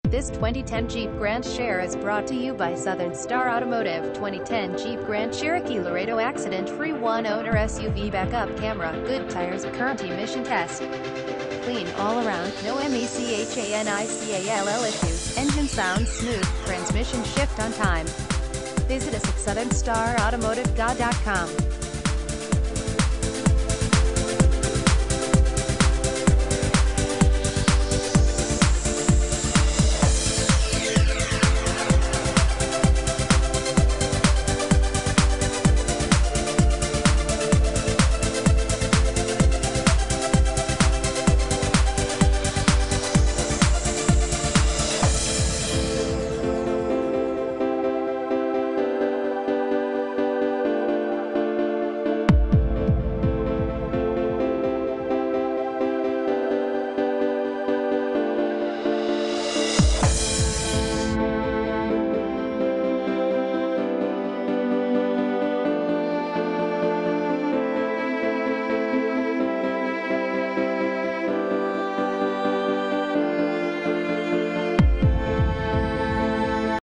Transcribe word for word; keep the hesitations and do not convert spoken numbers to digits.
This twenty ten Jeep Grand Cher is brought to you by Southern Star Automotive. twenty ten Jeep Grand Cherokee Laredo accident-free one-owner S U V backup camera, good tires, current emission test. Clean all around, no mechanical issues, engine sounds smooth, transmission shift on time. Visit us at southern star automotive dot com.